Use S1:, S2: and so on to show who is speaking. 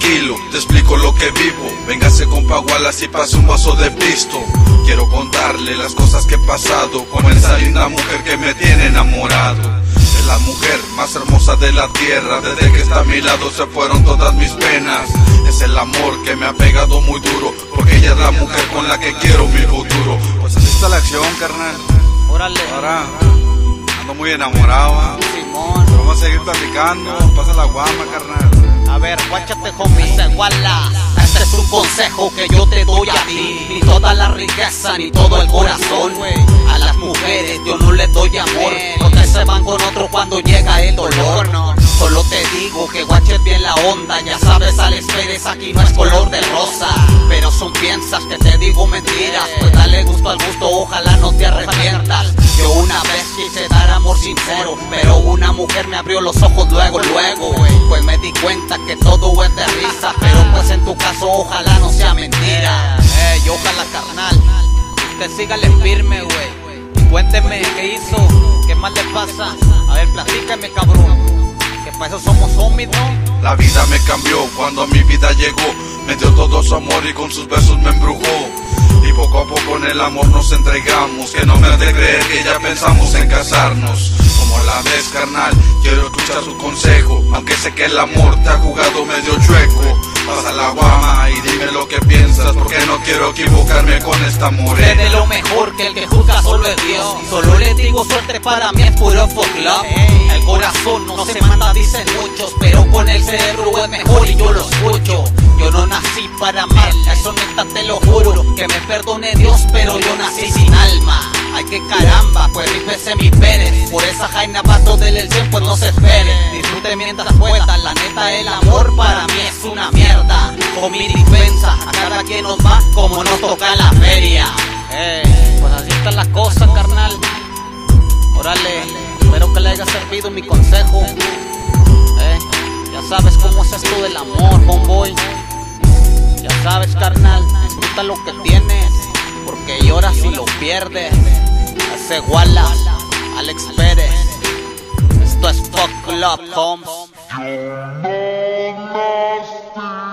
S1: tranquilo, te explico lo que vivo. Véngase compa Wallace y pase un vaso de pisto. Quiero contarle las cosas que he pasado con esa linda mujer que me tiene enamorado. Es la mujer más hermosa de la tierra. Desde que está a mi lado se fueron todas mis penas. Es el amor que me ha pegado muy duro, porque ella es la mujer con la que quiero mi futuro. Pues así está la acción, carnal.
S2: Órale.
S1: Ahora ando muy enamorado,
S2: Simón.
S1: vamos a seguir platicando. Pasa la guama, carnal.
S2: A ver, guáchate, homie. Este es un consejo que yo te doy a ti. Ni toda la riqueza, ni todo el corazón. A las mujeres yo no les doy amor, porque se van con otro cuando llega el dolor. Solo te digo que guaches bien la onda. Ya sabes, Alex Pérez, aquí no es color de rosa. Pero son piensas que te digo mentiras. Pues dale gusto al gusto, ojalá no te arrepientas. Yo una vez quise dar amor sincero, pero una mujer me abrió los ojos luego. Pues me di cuenta que todo es de risa, pero pues en tu caso ojalá no sea mentira. Ojalá, carnal, usted sígale firme, güey. Cuénteme qué hizo, qué más le pasa. A ver, platícame, cabrón, que para eso somos homies, ¿no?
S1: La vida me cambió cuando a mi vida llegó. Me dio todo su amor y con sus besos me embrujó. Y poco a poco en el amor nos entregamos. Que no me hace creer que ya pensamos en casarnos. Como la ves, carnal, quiero escuchar su consejo, aunque sé que el amor te ha jugado medio chueco. Pasa la guama y dime lo que piensas, porque no quiero equivocarme con esta morena.
S2: Sé de lo mejor que el que juzga solo es Dios. Solo le digo suerte, para mí es puro folklore. El corazón no se manda, dicen muchos, pero con el cerebro es mejor y yo lo escucho. Yo no nací para amar, eso neta te lo juro. Que me perdone Dios, pero yo nací sin alma. Ay, que caramba, pues rífese mi Pérez. Por esa jaina pato del 100, pues no se espere. Disfrute mientras pueda, la neta el amor para mí es una mierda. Con mi dispensa, a cada quien nos va como nos toca en la feria. Pues así está la cosa, carnal. Órale, espero que le haya servido mi consejo. Ya sabes cómo es esto del amor, homeboy. Ya sabes, carnal, disfruta lo que tienes, porque lloras si lo pierdes. Ese Wallace, Alex Pérez. Esto es Fuck Love, homes.